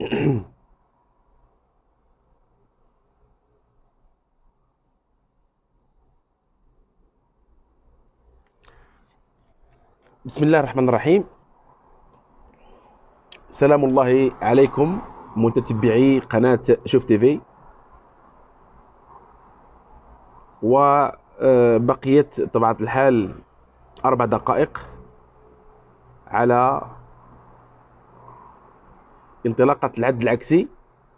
بسم الله الرحمن الرحيم. سلام الله عليكم متتبعي قناة شوف تيفي. وبقيت طبيعة الحال 4 دقائق على انطلاقة العد العكسي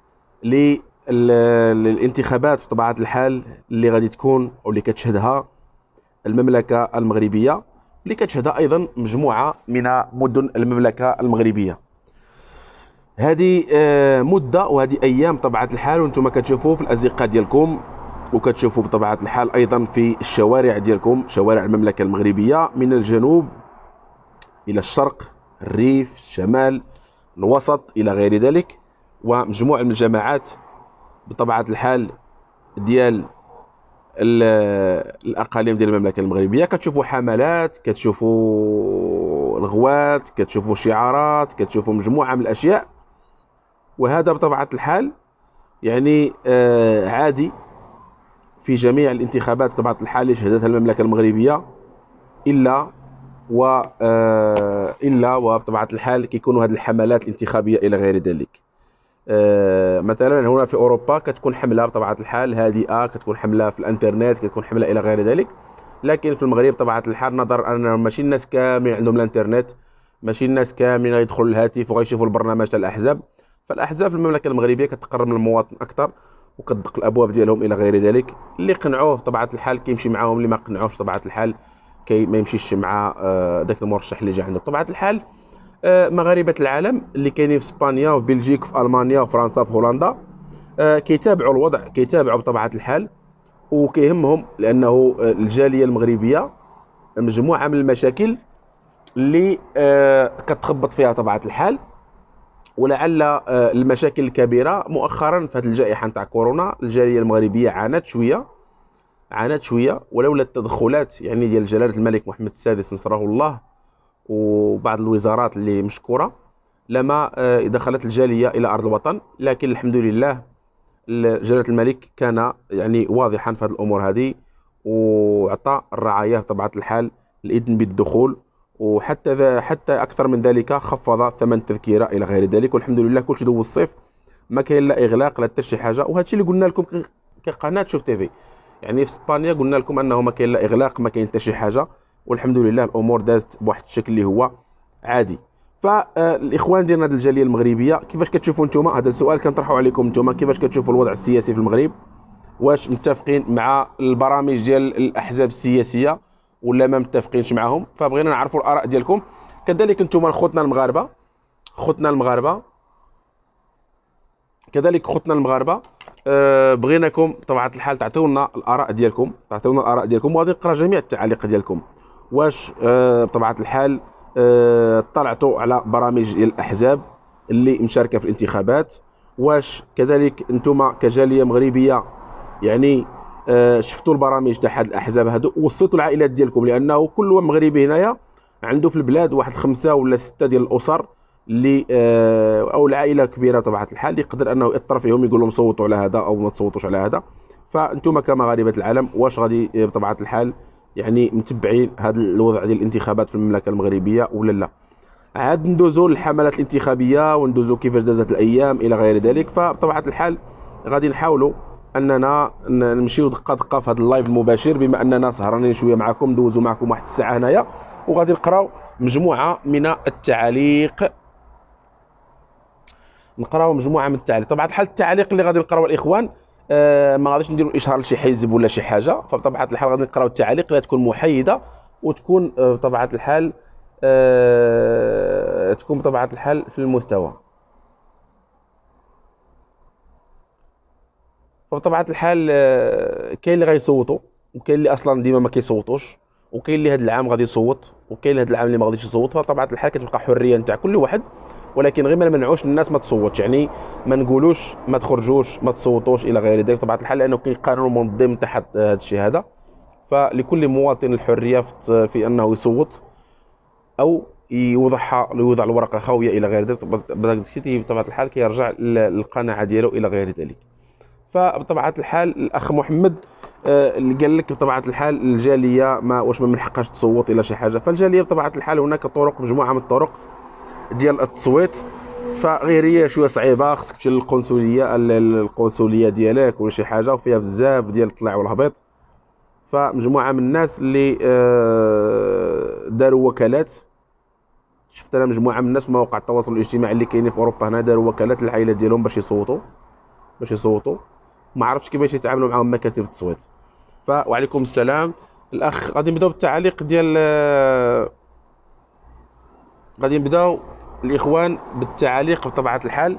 للانتخابات بطبيعة الحال اللي غادي تكون أو اللي كتشهدها المملكة المغربية، اللي كتشهدها أيضا مجموعة من مدن المملكة المغربية. هذه مدة وهذه أيام بطبيعة الحال، وانتم كتشوفوا في الأزقة ديالكم وكتشوفوا بطبيعة الحال أيضا في الشوارع ديالكم، شوارع المملكة المغربية من الجنوب إلى الشرق، الريف، الشمال، الوسط إلى غير ذلك، ومجموعة من الجماعات بطبيعة الحال ديال الأقاليم ديال المملكة المغربية. كتشوفوا حملات، كتشوفوا الغوات، كتشوفوا شعارات، كتشوفوا مجموعة من الأشياء. وهذا بطبيعة الحال يعني عادي في جميع الانتخابات بطبيعة الحال اللي شهدتها المملكة المغربية، إلا وبطبيعة الحال كيكونوا هذه الحملات الانتخابية إلى غير ذلك. مثلا هنا في أوروبا كتكون حملة بطبيعة الحال هادئة، كتكون حملة في الانترنت، كتكون حملة إلى غير ذلك. لكن في المغرب بطبيعة الحال نظرا أن ماشي الناس كاملين عندهم الانترنت، ماشي الناس كاملين غيدخلوا الهاتف وغيشوفوا البرنامج تاع الأحزاب، فالأحزاب في المملكة المغربية كتقرب من المواطن أكثر وكتدق الأبواب ديالهم إلى غير ذلك. اللي قنعوه بطبيعة الحال كيمشي معاهم، اللي ما قنعوش بطبيعة الحال ما يمشيش مع داك المرشح اللي جا عنده. بطبيعة الحال مغاربة العالم اللي كاينين في اسبانيا وفي بلجيك وفي المانيا وفرنسا وفي هولندا كيتابعوا الوضع، كيتابعوا بطبيعة الحال وكيهمهم، لأنه الجالية المغربية مجموعة من المشاكل اللي كتخبط فيها طبيعة الحال. ولعل المشاكل الكبيرة مؤخرا في هذه الجائحة نتاع كورونا الجالية المغربية عانت شوية، ولولا التدخلات يعني ديال جلالة الملك محمد السادس نصره الله وبعض الوزارات اللي مشكورة لما دخلت الجالية إلى أرض الوطن. لكن الحمد لله جلالة الملك كان يعني واضحا في هذه الأمور هذه، وعطى الرعاية بطبيعة الحال الإذن بالدخول، حتى أكثر من ذلك خفض ثمن التذكرة إلى غير ذلك. والحمد لله كلشي دوز الصيف، ما كاين لا إغلاق لا حتى شي حاجة. وهذا الشيء اللي قلنا لكم كقناة شوف تيفي، يعني في اسبانيا قلنا لكم انه ما كاين لا اغلاق، ما كاين حتى شي حاجه، والحمد لله الامور دازت بواحد الشكل اللي هو عادي. فالاخوان ديالنا د الجاليه المغربيه كيفاش كتشوفوا نتوما؟ هذا السؤال كنطرحوا عليكم نتوما، كيفاش كتشوفوا الوضع السياسي في المغرب؟ واش متفقين مع البرامج ديال الاحزاب السياسيه ولا ما متفقينش معهم؟ فبغينا نعرفوا الاراء ديالكم. كذلك نتوما خوتنا المغاربه بغيناكم بطبيعه الحال تعطيونا الاراء ديالكم، وغادي نقرا جميع التعاليق ديالكم. واش بطبيعه الحال اطلعتوا على برامج ديال الاحزاب اللي مشاركه في الانتخابات؟ واش كذلك انتم كجاليه مغربيه يعني شفتوا البرامج تاع هاد الاحزاب هادو ووصلتوا العائلات ديالكم؟ لانه كل مغربي هنايا عنده في البلاد واحد 5 ولا 6 ديال الاسر اللي او العائله كبيره بطبيعه الحال يقدر انه ياثر فيهم، يقول لهم صوتوا على هذا او ما تصوتوش على هذا. فانتم كمغاربه العالم واش غادي بطبيعه الحال يعني متبعين هذا الوضع ديال الانتخابات في المملكه المغربيه ولا لا؟ عاد ندوزوا للحملات الانتخابيه وندوزوا كيفاش دازت الايام الى غير ذلك. فبطبيعه الحال غادي نحاولوا اننا نمشيو دقه دقه في هذا اللايف المباشر، بما اننا سهرانين شويه معكم، ندوزوا معكم واحد الساعه هنايا وغادي نقراو مجموعه من التعاليق. طبعا الحال التعليق اللي غادي نقراو الاخوان ما غاديش نديروا اشهار لشي حزب ولا شي حاجه، فبطبيعه الحال غادي نقراو التعاليق اللي تكون محايده وتكون بطبيعه الحال تكون بطبيعه الحال في المستوى. فبطبيعه الحال كاين اللي غيصوتوا وكاين اللي اصلا ديما ما كيصوتوش، وكاين اللي هذا العام غادي يصوت وكاين اللي هذا العام اللي ما غاديش يصوت. فبطبيعه الحال كتبقى حريه نتاع كل واحد، ولكن غير ما نمنعوش الناس ما تصوتش، يعني ما نقولوش ما تخرجوش ما تصوتوش الى غير ذلك بطبيعه الحال، لانه كاين قانون منظم تحت هذا الشيء هذا. فلكل مواطن الحريه في انه يصوت او يوضع الورقه خاويه الى غير ذلك، بداك الشيء بطبيعه الحال كيرجع للقناعه ديالو الى غير ذلك. فبطبيعه الحال الاخ محمد اللي قال لك بطبيعه الحال الجاليه ما واش ما من حقهاش تصوت الى شي حاجه. فالجاليه بطبيعه الحال هناك طرق، مجموعه من الطرق ديال التصويت. فغير هي شويه صعيبه، خصك تمشي القنصليه ديالك ولا شي حاجه، وفيها بزاف ديال الطلع والهبط. فمجموعه من الناس اللي داروا وكالات، شفت انا مجموعه من الناس في مواقع التواصل الاجتماعي اللي كاينين في اوروبا هنا، داروا وكالات للعائلات ديالهم باش يصوتوا. ما عرفتش كيفاش يتعاملوا معهم مكاتب التصويت. وعليكم السلام الاخ. غادي نبداو بالتعليق ديال غادي نبداو الاخوان بالتعليق بطبيعه الحال.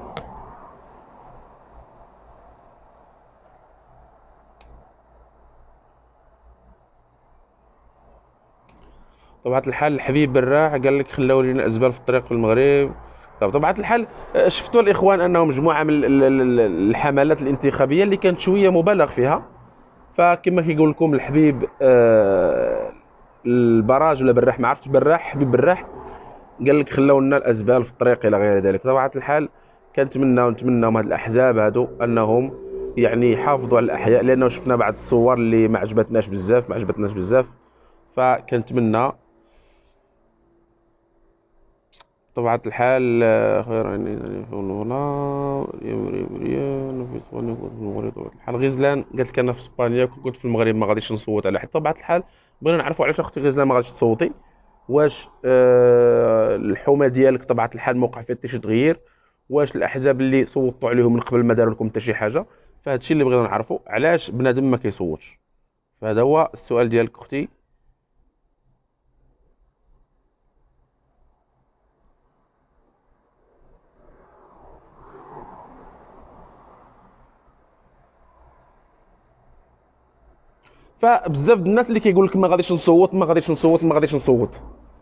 بطبيعه الحال الحبيب براح قال لك خلاو لينا الازبال في الطريق في المغرب. بطبيعه الحال شفتوا الاخوان انه مجموعه من الحملات الانتخابيه اللي كانت شويه مبالغ فيها. فكما كيقول لكم الحبيب البراج ولا براح، ما عرفتش، براح حبيب براح قال لك خلاو لنا الازبال في الطريق الى غير ذلك. بطبيعه الحال كنتمنى من هاد الاحزاب هادو انهم يعني يحافظوا على الاحياء، لانه شفنا بعض الصور اللي ما عجبتناش بزاف. فكنتمنى بطبيعه الحال خير يعني هنا في اسبانيا كنت في المغرب. بطبيعه الحال غزلان قالت لك انا في اسبانيا كنت في المغرب ما غاديش نصوت على حد. بطبيعه الحال بغينا نعرفوا علاش اختي غزلان ما غاديش تصوتي. واش الحومه ديالك بطبيعه الحال موقع فيها حتى شي تغيير؟ واش الاحزاب اللي صوتوا عليهم من قبل ما داروا لكم حتى شي حاجه؟ فهاد الشيء اللي بغينا نعرفوا، علاش بنادم ما كيصوتش. فهذا هو السؤال ديالك اختي. فبزاف د الناس اللي كيقول لك ما غاديش نصوت.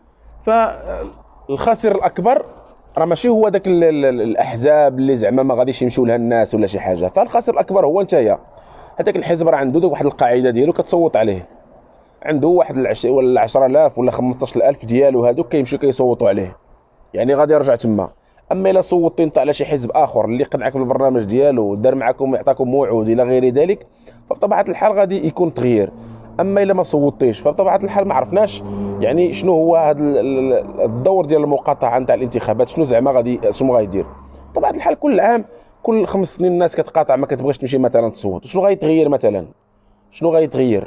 فالخاسر الاكبر راه ماشي هو داك الاحزاب اللي زعما ما غاديش يمشيو لها الناس ولا شي حاجه. فالخاسر الاكبر هو نتايا. هذاك الحزب راه عنده واحد القاعده ديالو كتصوت عليه، عنده واحد ولا 10000 ولا 15000 ديالو هادوك كيمشيو كيصوتوا عليه، يعني غادي يرجع تما. اما الا صوتي انت على شي حزب اخر اللي قنعك بالبرنامج ديالو ودار معكم يعطاكم موعود الى غير ذلك، فبطبيعه الحال غادي يكون تغيير. اما الا ما صوتيش فبطبيعه الحال ما عرفناش يعني شنو هو هذا الدور ديال المقاطعه نتاع الانتخابات، شنو زعما شنو غايدير. بطبيعه الحال كل عام كل 5 سنين الناس كتقاطع ما كتبغيش تمشي مثلا تصوت. شنو غيتغير مثلا؟ شنو غيتغير؟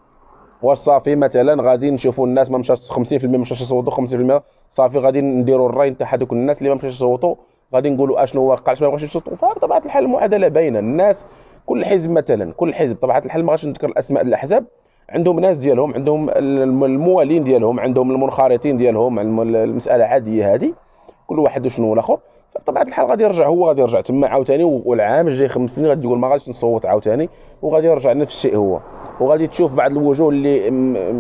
واش صافي مثلا غادي نشوفوا الناس ما مشاش 50% ما مشاش يصوتوا، 50% صافي غادي نديروا الراي نتاع هذوك الناس اللي ما مشاش يصوتوا، غادي نقولوا اشنو واقع علاش ما بغاوش يصوتوا. فبطبيعه الحال المعادله باينه. الناس كل حزب مثلا، كل حزب بطبيعه الحال ما غاديش نذكر الاسماء الاحزاب، عندهم ناس ديالهم، عندهم الموالين ديالهم، عندهم المنخرطين ديالهم. المساله عاديه هذه، كل واحد وشنو الاخر. فبطبيعه الحال غادي يرجع تما عاوتاني، والعام الجاي 5 سنين غادي تقول ما غاديش نصوت عاوتاني، وغادي يرجع نفس الشيء هو. وغادي تشوف بعض الوجوه اللي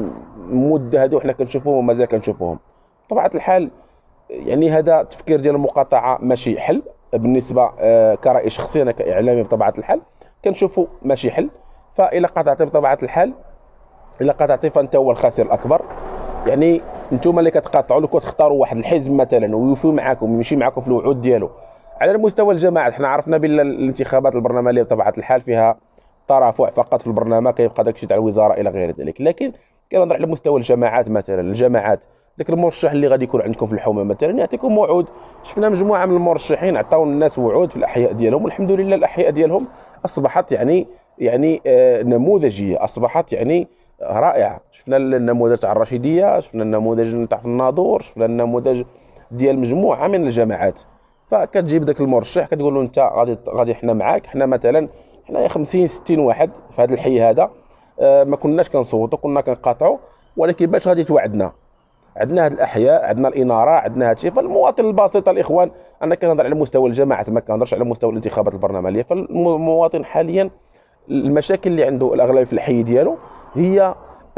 مده هادو حنا كنشوفوهم ومازال كنشوفوهم. بطبيعه الحال يعني هذا التفكير ديال المقاطعه ماشي حل بالنسبه كرأي شخصي انا كاعلامي. بطبيعه الحال كنشوفوا ماشي حل. فإلا قاطعتي بطبيعه الحال، الا قاطعتي فانت هو الخاسر الاكبر. يعني نتوما اللي كتقاطعوا لو كتختاروا واحد الحزب مثلا ويوفي معكم ويمشي معكم في الوعود ديالو. على المستوى الجماعات حنا عرفنا بان الانتخابات البرلمانيه بطبيعه الحال فيها ترافع فقط في البرنامج، كيبقى داكشي تاع الوزاره الى غير ذلك. لكن كنهضر على مستوى الجماعات مثلا، الجماعات داك المرشح اللي غادي يكون عندكم في الحومه مثلا يعطيكم وعود. شفنا مجموعه من المرشحين عطاو الناس وعود في الاحياء ديالهم، والحمد لله الاحياء ديالهم اصبحت يعني نموذجيه، اصبحت يعني رائعه. شفنا النموذج تاع الرشيديه، شفنا النموذج تاع الناظور، شفنا النموذج ديال مجموعه من الجماعات. فكتجيب داك المرشح كتقول له انت غادي حنا معاك. حنا مثلا حنا 50 60 واحد في هذا الحي هذا ما كناش كنصوتوا، كنا كنقاطعوا، ولكن باش غادي توعدنا عندنا هاد الاحياء، عندنا الاناره، عندنا هادشي. فالمواطن البسيط الاخوان، انا كنهضر على مستوى الجماعات ما كنهضرش على مستوى الانتخابات البرلمانيه. فالمواطن حاليا المشاكل اللي عنده الاغلب في الحي ديالو هي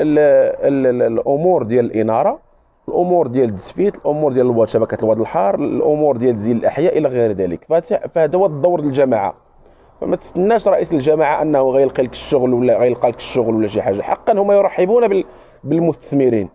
الامور ديال الاناره، الامور ديال التسفيت، الامور ديال شبكه الواد الحار، الامور ديال تزيين الاحياء الى غير ذلك. فهذا هو الدور ديال الجماعه. فما تستناش رئيس الجماعه انه غيلقى لك الشغل ولا غيلقى لك الشغل ولا شي حاجه. حقا هما يرحبون بالمستثمرين،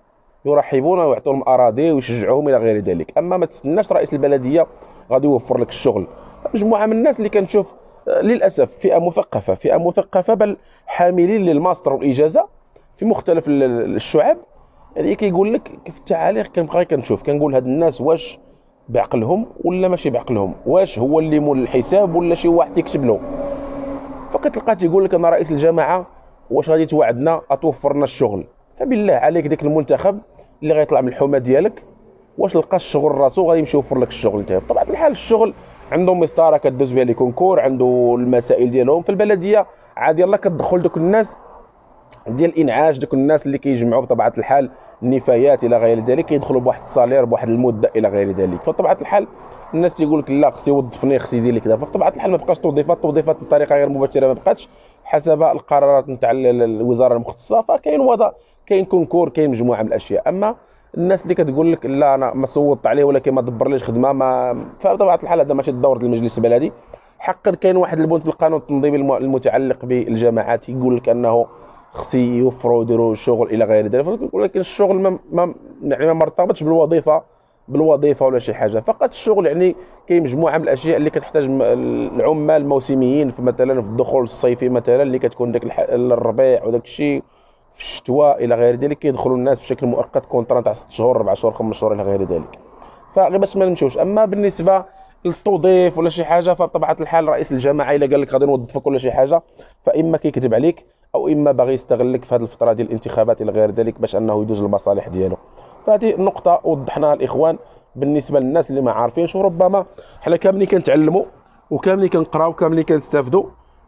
يرحبون ويعطونهم اراضي ويشجعوهم الى غير ذلك. اما ما تستناش رئيس البلديه غادي يوفر لك الشغل. مجموعه من الناس اللي كنشوف للاسف فئه مثقفه بل حاملين للماستر والاجازه في مختلف الشعب، يعني كيقول لك في التعاليق كنبقى كنشوف كنقول هاد الناس واش بعقلهم ولا ماشي بعقلهم، واش هو اللي مول الحساب ولا شي واحد يكتب له. فكتلقى تيقول لك انا رئيس الجماعه واش غادي توعدنا اتوفرنا الشغل، فبالله عليك داك المنتخب اللي غيطلع من الحومه ديالك واش لقى الشغل راسو غادي يمشي يوفر لك الشغل انت؟ بطبيعه الحال الشغل عندهم مسطره كدوز بها لي كونكور، عنده المسائل ديالهم في البلديه عادي يلاه كتدخل دوك الناس ديال الانعاش، دوك الناس اللي كيجمعوا بطبيعه الحال النفايات الى غير ذلك كيدخلوا بواحد الصالير بواحد المده الى غير ذلك. فبطبيعه الحال الناس تيقول لك لا خصي يوظفني خصي يدير لي كذا، فبطبيعه الحال ما بقاش توظيفات بطريقه غير مباشره ما بقاتش حسب القرارات نتاع الوزاره المختصه. فكاين وضع كاين كونكور كاين مجموعه من الاشياء. اما الناس اللي كتقول لك لا انا ما صوتت عليه ولكن ما دبرليش خدمه ما، فبطبيعه الحال هذا ماشي الدور ديال المجلس البلدي. حقا كاين واحد البند في القانون التنظيمي المتعلق بالجماعات يقول لك انه خصي يوفروا يديروا شغل الى غير ذلك، ولكن الشغل يعني ما مرتبطش بالوظيفه ولا شي حاجه، فقط الشغل يعني كاين مجموعه من الاشياء اللي كتحتاج العمال الموسميين في مثلا في الدخول الصيفي مثلا اللي كتكون داك الربيع وداك الشيء في الشتاء الى غير ذلك كيدخلوا الناس بشكل مؤقت كونطرا تاع 6 شهور 4 شهور 5 شهور الى غير ذلك. فغير باش ما نمشيوش. اما بالنسبه للتوظيف ولا شي حاجه فبطبيعه الحال رئيس الجماعه الا قال لك غادي نوظفك ولا شي حاجه فاما كيكذب عليك او اما باغي يستغلك في هذه الفتره ديال الانتخابات الى غير ذلك باش انه يدوز المصالح ديالو. فهذه النقطه وضحناها الاخوان بالنسبه للناس اللي ما عارفينش، وربما حنا كاملين كنتعلموا وكاملين كنقراو وكاملين كنستافدوا.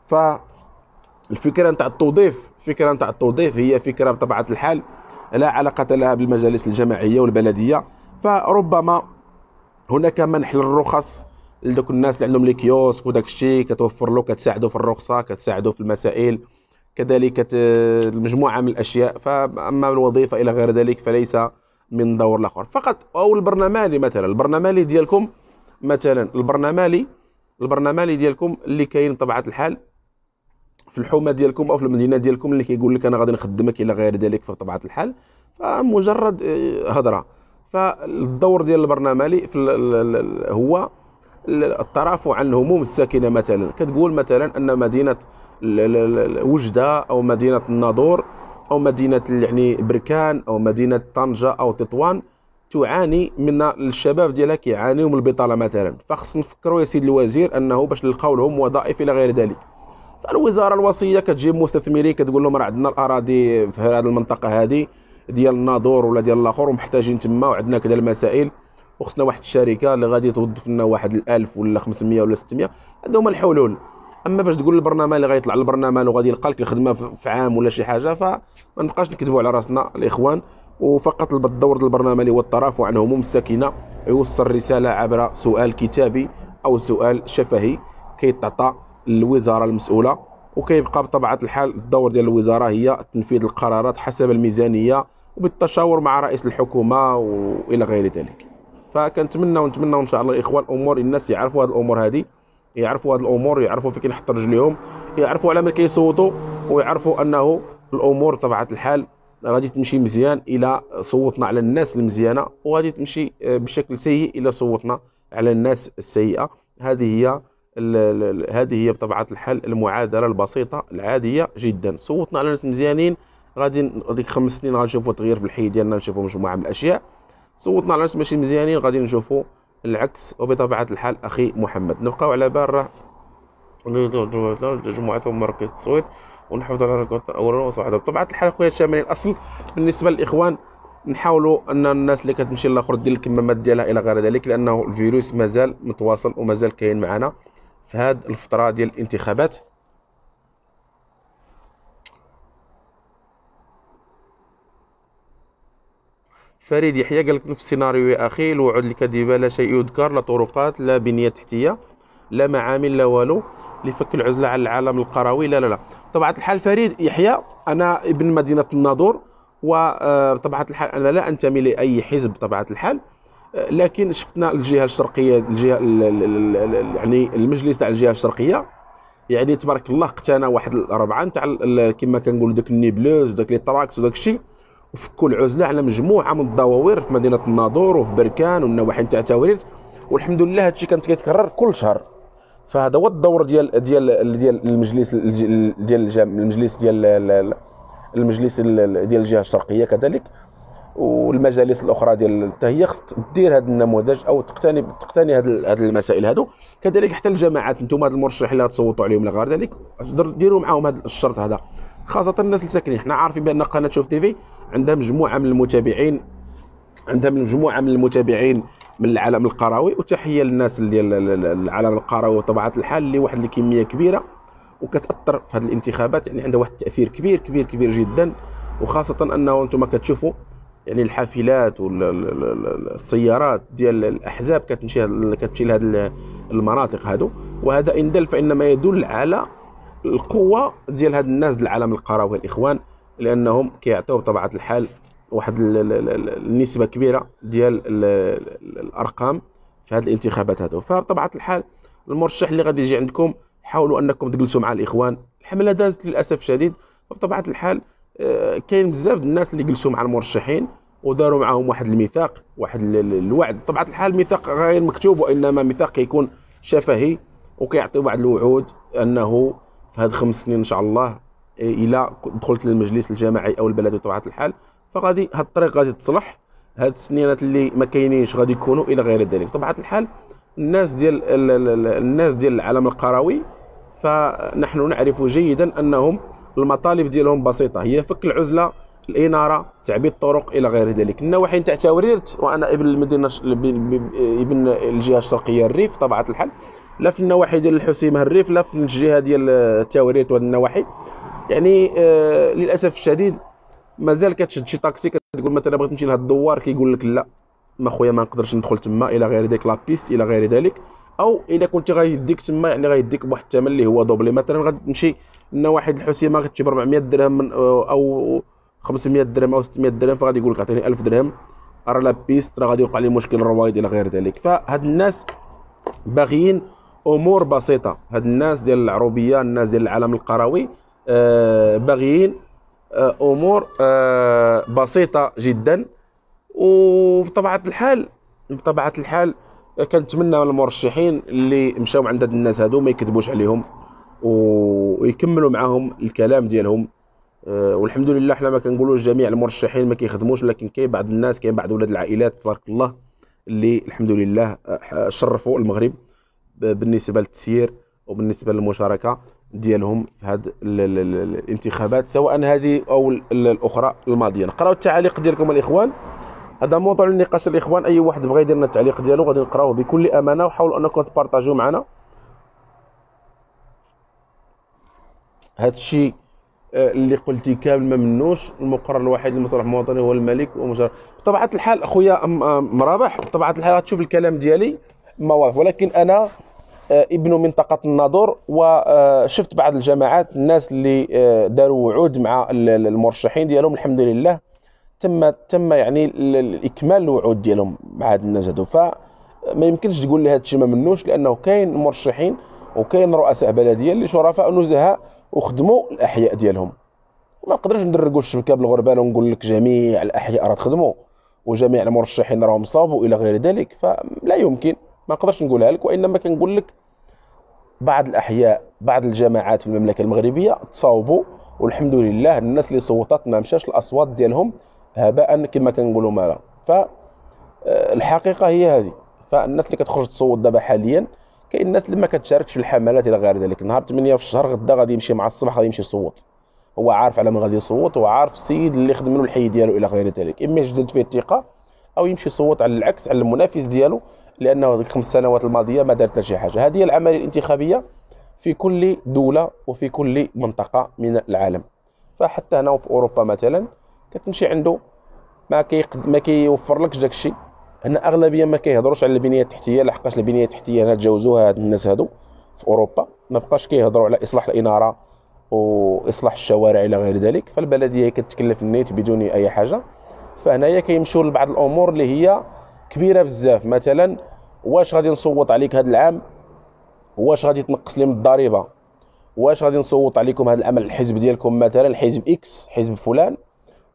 فالفكره نتاع التوظيف هي فكره بطبيعه الحال لا علاقه لها بالمجالس الجماعيه والبلديه. فربما هناك منح للرخص لدوك الناس اللي عندهم لي كيوسك وداك الشيء كتوفر له كتساعدوا في الرخصه كتساعدوا في المسائل كذلك مجموعه من الاشياء. فاما الوظيفه الى غير ذلك فليس من دور الاخر فقط. او البرنامج مثلا البرنامج ديالكم مثلا البرنامج ديالكم اللي كاين بطبيعه الحال في الحومه ديالكم او في المدينه ديالكم اللي كيقول لك انا غادي نخدمك الى غير ذلك فبطبيعه الحال فمجرد هضره. فالدور ديال البرنامج هو الترافع عن الهموم الساكنه. مثلا كتقول مثلا ان مدينه وجده او مدينه الناظور او مدينه يعني بركان او مدينه طنجه او تطوان تعاني من الشباب ديالها كيعانيوا من البطاله مثلا. فخص نفكروا يا سيدي الوزير انه باش نلقاو لهم وظائف الى غير ذلك. فالوزاره الوصيه كتجيب مستثمرين كتقول لهم راه عندنا الاراضي في هذه المنطقه هذه ديال الناظور ولا ديال الاخر ومحتاجين تما وعندنا كذا المسائل وخصنا واحد الشركه اللي غادي توظف لنا واحد 1000 ولا 500 ولا 600. هادو هما الحلول. اما باش تقول البرنامج اللي غيطلع البرنامج وغادي يلقى لك الخدمه في عام ولا شي حاجه فما نبقاش نكذبوا على راسنا الاخوان. وفقط الدور ديال البرنامج هو الترافع عن هموم الساكنه، يوصل رساله عبر سؤال كتابي او سؤال شفهي كيتعطى للوزاره المسؤوله. وكيبقى بطبيعه الحال الدور ديال الوزاره هي تنفيذ القرارات حسب الميزانيه وبالتشاور مع رئيس الحكومه والى غير ذلك. فكنتمنى ونتمنى ان شاء الله الاخوان الامور الناس يعرفوا هذه الامور هذه يعرفوا هذه الامور يعرفوا فين كينحط رجليهم يعرفوا على ما كيصوتوا ويعرفوا انه الامور بطبيعه الحال غادي تمشي مزيان الى صوتنا على الناس المزيانه وغادي تمشي بشكل سيء الى صوتنا على الناس السيئه. هذه هي بطبيعه الحال المعادله البسيطه العاديه جدا. صوتنا على ناس مزيانين غادي ديك 5 سنين غنشوفوا تغيير في الحي ديالنا نشوفوا مجموعه من الاشياء. صوتنا على ناس ماشي مزيانين غادي نشوفوا العكس. وبطبيعه الحال اخي محمد نبقاو على بال راه جمعتهم مركز التصويت ونحافظ على الكوتا اولا وصحه. بطبيعه الحال خويا الشاملين الاصل بالنسبه للاخوان نحاولوا ان الناس اللي كتمشي للاخر دير الكمامات ديالها الى غير ذلك لانه الفيروس مازال متواصل ومازال كاين معنا في هذه الفتره ديال الانتخابات. فريد يحيى قال لك نفس السيناريو يا اخي الوعود الكاذبه لا شيء يذكر لا طرقات لا بنيه تحتيه لا معامل لا والو لفك العزله على العالم القروي لا. طبعا الحال فريد يحيى انا ابن مدينه الناظور وبطبيعه الحال انا لا انتمي لاي حزب بطبيعه الحال لكن شفنا الجهه الشرقيه الجهه يعني المجلس تاع الجهه الشرقيه يعني تبارك الله اقتنى واحد الربعه تاع كما كنقولوا داك النيبلوز وداك لي تراكس وداك الشيء وفكوا العزله على مجموعه من الدواوير في مدينه الناظور وفي بركان والنواحي نتاع تاورير، والحمد لله هادشي كانت كيتكرر كل شهر. فهذا هو الدور ديال المجلس، المجلس ديال الجهه الشرقيه كذلك، والمجالس الاخرى ديال حتى هي خصك دير هذا النموذج او تقتني هذه المسائل هذو. كذلك حتى الجماعات، انتم هاد المرشحين اللي تصوتوا عليهم الى غير ذلك، ديروا معاهم هذا الشرط هذا، خاصه الناس اللي ساكنين. حنا عارفين بان قناه شوف تيفي عندها مجموعه من المتابعين، من العالم القروي، وتحيه للناس ديال العالم القروي وطبيعه الحال اللي واحد الكميه كبيره وكتاثر في هذه الانتخابات، يعني عندها واحد التاثير كبير كبير كبير جدا. وخاصه انه انتم كتشوفوا يعني الحافلات والسيارات ديال الاحزاب كتمشي لهذه المناطق هذو، وهذا ان دل فانما يدل على القوه ديال هاد الناس ديال العالم القروي الاخوان، لانهم كيعطيو بطبيعه الحال واحد النسبه كبيره ديال الارقام في هذه الانتخابات هذو. فبطبيعه الحال المرشح اللي غادي يجي عندكم حاولوا انكم تجلسوا مع الاخوان. الحمله دازت للاسف الشديد، بطبيعه الحال كاين بزاف الناس اللي جلسوا مع المرشحين وداروا معهم واحد الميثاق، واحد الوعد. بطبيعه الحال ميثاق غير مكتوب، وانما ميثاق كيكون شفهي وكيعطي بعض الوعود انه في هاد 5 سنين ان شاء الله الى دخلت للمجلس الجماعي او البلدي بطبيعه الحال، فغادي هاد الطريق غادي تصلح، هاد السنينات اللي ما كاينينش غادي يكونوا الى غير ذلك. بطبيعه الحال الناس ديال العالم القروي، فنحن نعرف جيدا انهم المطالب ديالهم بسيطه، هي فك العزله، الاناره، تعبيد الطرق الى غير ذلك. النواحي نتاع تاوريرت، وانا ابن المدينه ابن الجهه الشرقيه الريف طبيعه الحال، لا في النواحي ديال الحسيمه الريف، لا في الجهه ديال تاوريرت وهذه النواحي، يعني للاسف الشديد مازال كتشد شي طاكسي كتقول مثلا بغيت نمشي لهاد الدوار، كيقول لك لا ما خويا ما نقدرش ندخل تما الى غير ذلك، لا بيست الى غير ذلك. او اذا كنت غيديك تما يعني غيديك بواحد الثمن اللي هو دوبلي، مثلا غادي تمشي لنواحي الحسيمه غتمشي ب 400 درهم من او 500 درهم او 600 درهم، فغادي يقول لك عطيني 1000 درهم راه لا بيست، راه غادي يوقع لي مشكل رويض الى غير ذلك. فهاد الناس باغيين امور بسيطه، هاد الناس ديال العروبيه، الناس ديال العالم القروي باغيين امور بسيطه جدا. وبطبيعه الحال كنتمنى من المرشحين اللي مشاو عند هاد الناس هادو ما يكذبوش عليهم ويكملوا معاهم الكلام ديالهم. والحمد لله حنا ما كنقولوش جميع المرشحين ما كيخدموش، ولكن كاين بعض الناس، كاين بعض ولاد العائلات تبارك الله اللي الحمد لله شرفوا المغرب بالنسبه للتسيير وبالنسبه للمشاركه ديالهم في هذه الانتخابات، سواء هذه او الاخرى الماضيه. نقراو التعاليق ديالكم الاخوان، هذا موضوع النقاش الاخوان. اي واحد بغى يدير لنا التعليق ديالو غادي نقراوه بكل امانه، وحاولوا انكم تبارطاجيو معنا هذا الشيء اللي قلتي كامل ما منوش. المقرر الوحيد لمصالح المواطنين هو الملك ومشاركة. بطبيعه الحال اخويا مرابح، بطبيعه الحال غتشوف الكلام ديالي ما واضح، ولكن انا ابن منطقه الناظور، وشفت بعض الجماعات الناس اللي داروا وعود مع المرشحين ديالهم، الحمد لله تم يعني اكمال الوعود ديالهم مع هاد الناس هادو. فما يمكنش تقول لي هذا الشيء ما منوش، لانه كاين مرشحين وكاين رؤساء بلديه اللي شرفاء نزهاء وخدموا الاحياء ديالهم. ما نقدرش ندرقوا الشبكه بالغربال ونقول لك جميع الاحياء راه تخدموا وجميع المرشحين راهم صابوا الى غير ذلك، فلا يمكن، ما نقدرش نقولها لك. وانما كنقول لك بعض الاحياء، بعض الجماعات في المملكه المغربيه تصاوبوا، والحمد لله الناس اللي صوتت ما مشاش الاصوات ديالهم هباء كما كنقولوا مالا. فالحقيقه هي هذه. فالناس اللي كتخرج تصوت دابا حاليا، كاين الناس اللي ما كتشاركش في الحملات الى غير ذلك، نهار 8 في الشهر غدا غادي يمشي مع الصباح غادي يمشي يصوت، هو عارف على من غادي يصوت، وعارف السيد اللي خدم له الحي ديالو الى غير ذلك، اما يجدد فيه الثقه او يمشي يصوت على العكس على المنافس ديالو، لانه هذيك 5 سنوات الماضيه ما دارت شي حاجه. هذه هي العمليه الانتخابيه في كل دوله وفي كل منطقه من العالم. فحتى هنا في اوروبا مثلا كتمشي عنده ما كيوفر لكش داك الشيء. هنا اغلبيه ما كيهضروش على البنيه التحتيه، لحقاش البنيه التحتيه هنا تجاوزوها هاد الناس هادو في اوروبا، ما بقاش كيهضروا على اصلاح الاناره واصلاح الشوارع الى غير ذلك. فالبلديه كتكلف النيت بدون اي حاجه. فهنايا كيمشيو لبعض الامور اللي هي كبيره بزاف، مثلا واش غادي نصوت عليك هذا العام، واش غادي تنقص لي من الضريبه، واش غادي نصوت عليكم هذا العام الحزب ديالكم مثلا حزب اكس حزب فلان،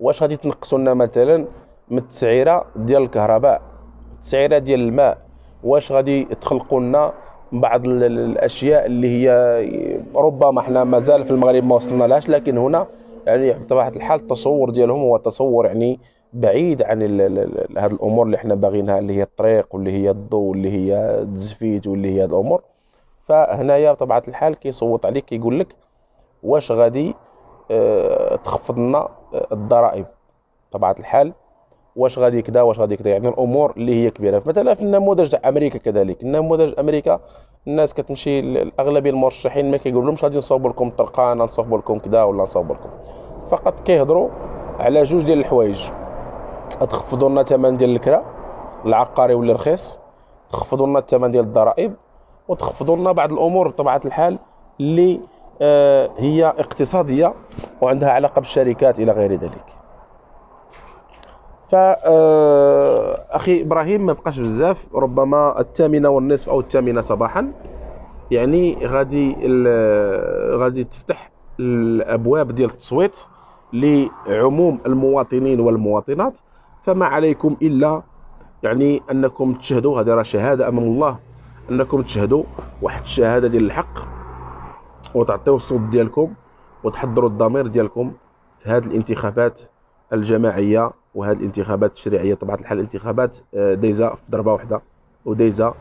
واش غادي تنقصوا لنا مثلا من التسعيره ديال الكهرباء، التسعيره ديال الماء؟ واش غادي تخلقوا لنا بعض الاشياء اللي هي ربما حنا مازال في المغرب ما وصلنا لهاش، لكن هنا يعني بطبيعه الحال التصور ديالهم هو تصور يعني بعيد عن هذه الامور اللي حنا باغينها، اللي هي الطريق واللي هي الضوء واللي هي التزفيت واللي هي هذه الامور. فهنايا بطبيعه الحال كيصوت عليك كيقول لك واش غادي تخفض لنا الضرائب. بطبيعه الحال واش غادي كذا واش غادي كذا، يعني الامور اللي هي كبيره. مثلا في النموذج تاع امريكا كذلك، النموذج امريكا الناس كتمشي الاغلبيه المرشحين ما كيقولهمش غادي نصوبوا لكم طرقان، نصوبوا لكم كذا ولا نصوبوا لكم، فقط كيهضروا على جوج ديال الحوايج: تخفضوا لنا الثمن ديال الكرا العقاري واللي رخيص، تخفضوا لنا الثمن ديال الضرائب، وتخفضوا لنا بعض الامور بطبيعه الحال اللي هي اقتصاديه وعندها علاقه بالشركات الى غير ذلك. اخي ابراهيم ما بقاش بزاف، ربما 8:30 او 8 صباحا، يعني غادي تفتح الابواب ديال التصويت لعموم المواطنين والمواطنات. فما عليكم الا يعني انكم تشهدوا، هذه راه شهاده امام الله، انكم تشهدوا واحد الشهاده ديال الحق وتعطيوا الصوت ديالكم وتحضروا الضمير ديالكم في هذه الانتخابات الجماعيه وهذه الانتخابات التشريعيه. طبعا الحال الانتخابات دايزه في ضربه واحده ودايزه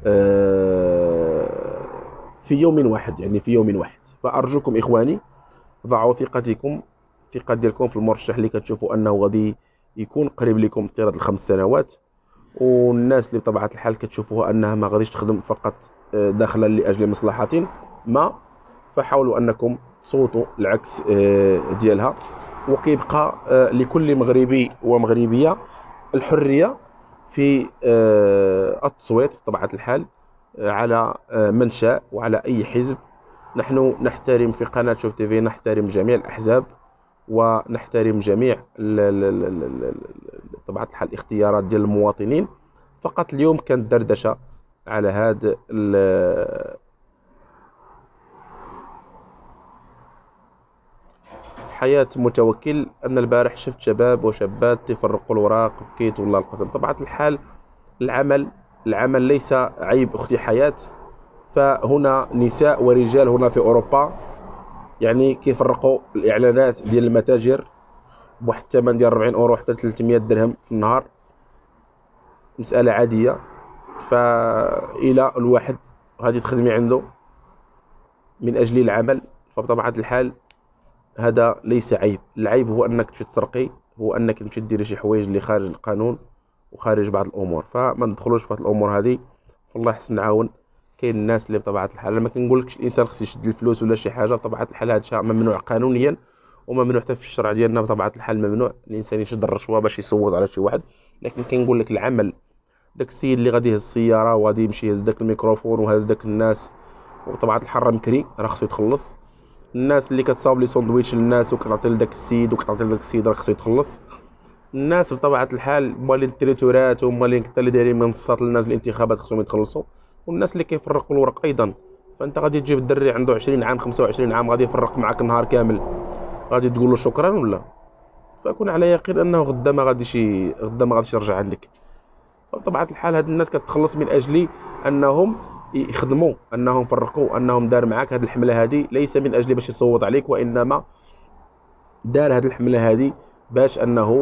في يوم واحد، يعني في يوم واحد. فارجوكم اخواني ضعوا ثقه ديالكم في المرشح اللي كتشوفوا انه غادي يكون قريب لكم طيله الخمس سنوات، والناس اللي بطبيعه الحال كتشوفوها انها ما غاديش تخدم فقط داخلا لاجل مصلحه ما، فحاولوا انكم تصوتوا العكس ديالها. وكيبقى لكل مغربي ومغربيه الحريه في التصويت بطبيعه الحال على من شاء وعلى اي حزب. نحن نحترم في قناه شوف تيفي، نحترم جميع الاحزاب ونحترم جميع بطبيعه الحال الاختيارات ديال المواطنين. فقط اليوم كانت دردشه على هذا حياة متوكل. أنا البارح شفت شباب وشابات يفرقوا الوراق، بكيت والله القسم. طبعا الحال العمل ليس عيب أختي حياة، فهنا نساء ورجال هنا في أوروبا يعني كيفرقوا الإعلانات ديال المتاجر بواحد الثمن ديال 40 أورو حتى 300 درهم في النهار، مسألة عادية. فإلى الواحد غادي تخدمي عنده من أجل العمل، فبطبيعة الحال هذا ليس عيب. العيب هو انك تمشي تسرقي، هو انك تمشي ديري شي حوايج اللي خارج القانون وخارج بعض الامور. فما ندخلوش في هذه الامور هذه، والله يحسن نعاون. كاين الناس اللي بطبيعه الحال، أنا ما كنقولكش الانسان خص يشد الفلوس ولا شي حاجه، بطبيعه الحال هذا الشيء ممنوع قانونيا وممنوع حتى في الشرع ديالنا. بطبيعه الحال ممنوع الانسان يشد الرشوه باش يصوت على شي واحد. لكن كنقول لك العمل، داك السيد اللي غادي يهز السياره وغادي يمشي يهز داك الميكروفون وهز داك الناس، وبطبيعه الحال راه مكري، راه خصو يتخلص. الناس اللي كتصاوب لي ساندويتش للناس وكتعطي لذاك السيد وكتعطي لذاك السيد راه خصو يتخلص. الناس بطبيعه الحال مالين التريتورات ومالين حتى اللي دايرين منصات للناس الانتخابات خصهم يتخلصوا. والناس اللي كيفرقوا الورق ايضا، فانت غادي تجيب الدري عنده 20 عام 25 عام غادي يفرق معك النهار كامل، غادي تقول له شكرا ولا؟ فكون على يقين انه غدا ما غاديش يرجع عندك. بطبيعه الحال هاد الناس كتخلص من اجل انهم يخدموا، انهم فرقوا، انهم دار معاك هذه الحمله هذه ليس من اجل باش يصوت عليك، وانما دار هذه الحمله هذه باش انه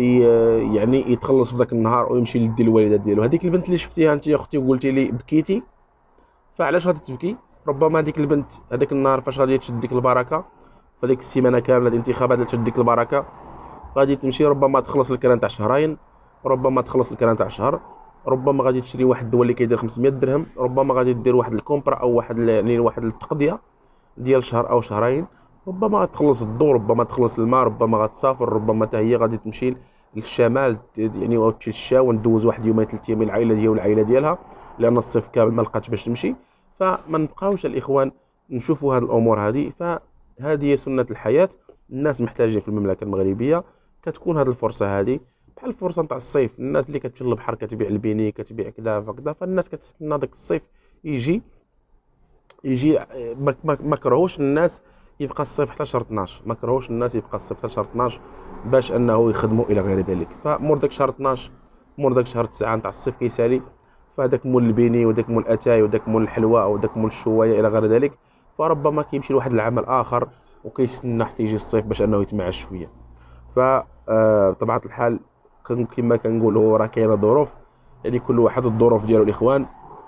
يعني يتخلص في ذاك النهار ويمشي لدي الوالده ديالو. هذيك البنت اللي شفتيها انت يا اختي وقلتي لي بكيتي، فعلاش غادي تبكي؟ ربما هذيك البنت هذاك النهار فاش غادي تشد ديك البركه، فديك السيمانه كامله الانتخابات اللي تشد ديك البركه غادي تمشي ربما تخلص الكران تاع شهرين، ربما تخلص الكران تاع شهر، ربما غادي تشري واحد الدواء اللي كيدير 500 درهم، ربما غادي دير واحد الكومبرا او يعني واحد التقضيه ديال شهر او شهرين، ربما غتخلص الضوء، ربما تخلص الماء، ربما غتسافر، ربما حتى هي غادي تمشي للشمال يعني وتمشي للشاون دوز واحد يومين 3 ايام العائله ديالها والعائله ديالها، لان الصيف كامل ما لقاتش باش تمشي. فما نبقاوش الاخوان نشوفوا هذه الامور هذه، فهذه هي سنه الحياه. الناس محتاجين في المملكه المغربيه كتكون هذه الفرصه هذه بحال الفرصه نتاع الصيف. الناس اللي كتمشي للبحر كتبيع البيني كتبيع كذا فكذا، فالناس كتستنى داك الصيف يجي ما كرهوش الناس يبقى الصيف حتى شهر 12. ما كرهوش الناس يبقى الصيف حتى شهر 12 باش انه يخدموا الى غير ذلك. فمور داك شهر 12 مور داك شهر 9 نتاع الصيف كيسالي، فهذاك مول البيني وداك مول الاتاي وداك مول الحلوى وداك مول الشوايه الى غير ذلك، فربما كيمشي لواحد العمل اخر وكيستنى حتى يجي الصيف باش انه يتمعش شويه. بطبيعه الحال كما كنقولوا راه كاينه ظروف، يعني كل واحد الظروف ديالو الاخوان.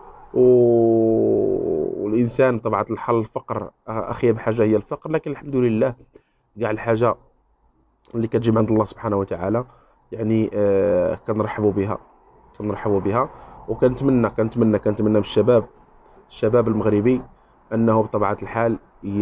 والانسان بطبيعه الحال الفقر اخيب حاجه هي الفقر، لكن الحمد لله كاع الحاجه اللي كتجي من عند الله سبحانه وتعالى يعني كنرحبوا بها، كنرحبوا بها. كنتمنى من الشباب المغربي انه بطبيعه الحال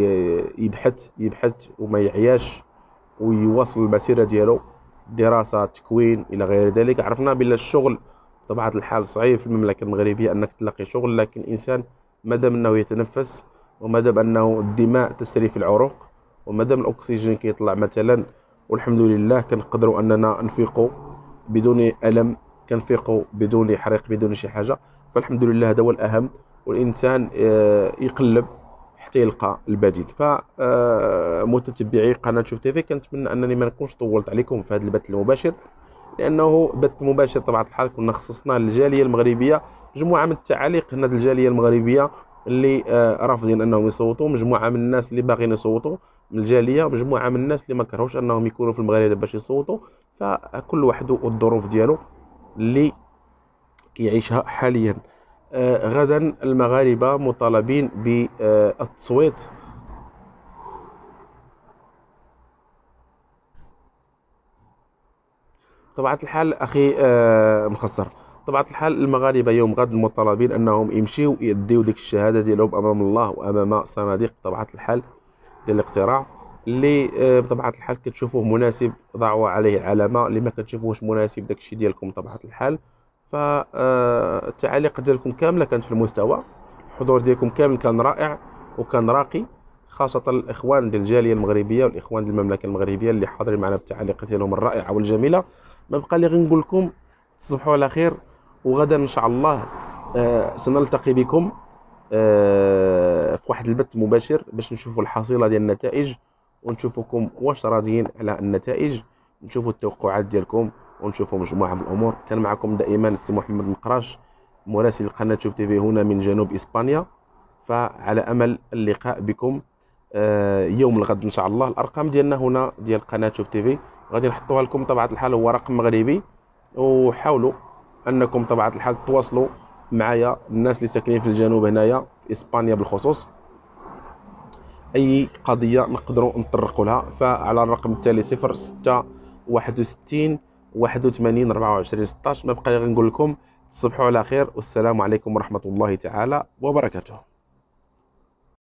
يبحث وما يعياش، ويواصل المسيره ديالو، دراسه تكوين الى غير ذلك. عرفنا بان الشغل بطبيعه الحال صعيب في المملكه المغربيه انك تلاقي شغل، لكن الانسان مادام انه يتنفس، ومادام انه الدماء تسري في العروق، ومادام الاكسجين كيطلع مثلا، والحمد لله كنقدروا اننا نفيقوا بدون الم، كنفيقوا بدون حريق بدون شي حاجه. فالحمد لله هذا هو الاهم، والانسان يقلب حتى يلقى البديل. متتبعي قناه شوف تيفي، كنتمنى انني ما نكونش طولت عليكم في هذا البث المباشر، لانه بث مباشر طبعا الحال كنا خصصناه للجاليه المغربيه، مجموعه من التعاليق هنا الجاليه المغربيه اللي رافضين انهم يصوتوا، مجموعه من الناس اللي باغيين يصوتوا من الجاليه، مجموعه من الناس اللي ما كرهوش انهم يكونوا في المغرب باش يصوتوا. فكل واحد والظروف ديالو اللي كيعيشها حاليا. غدا المغاربه مطالبين بالتصويت. طبيعة الحال أخي مخسر، طبيعة الحال المغاربة يوم غد مطالبين أنهم يمشيو يديو ديك الشهادة ديالهم أمام الله وأمام صناديق بطبيعة الحال ديال الاقتراع، اللي بطبيعة الحال كتشوفوه مناسب ضعوا عليه العلامة، اللي ما كتشوفوهش مناسب داك الشيء ديالكم بطبيعة الحال. فالتعاليق ديالكم كاملة كانت في المستوى، الحضور ديالكم كامل كان رائع وكان راقي، خاصة الإخوان ديال الجالية المغربية والإخوان ديال المملكة المغربية اللي حاضرين معنا بالتعاليقات ديالهم الرائعة والجميلة. ما بقى لي غير نقول لكم تصبحوا على خير، وغدا ان شاء الله سنلتقي بكم في واحد البث مباشر باش نشوفوا الحصيله ديال النتائج، ونشوفكم واش راضيين على النتائج، نشوفوا التوقعات ديالكم، ونشوفوا مجموعه من الامور. كان معكم دائما السي محمد مقراش، مراسل قناه شوف تيفي هنا من جنوب اسبانيا. فعلى امل اللقاء بكم يوم الغد ان شاء الله. الارقام ديالنا هنا ديال قناه شوف تيفي غادي نحطوها لكم بطبيعه الحال، هو رقم مغربي، وحاولوا انكم بطبيعه الحال تواصلوا معايا الناس اللي ساكنين في الجنوب هنايا في اسبانيا بالخصوص، اي قضيه نقدروا نطرقوا لها. فعلى الرقم التالي 06 61 81 24 16. ما بقى غير نقول لكم تصبحوا على خير، والسلام عليكم ورحمه الله تعالى وبركاته.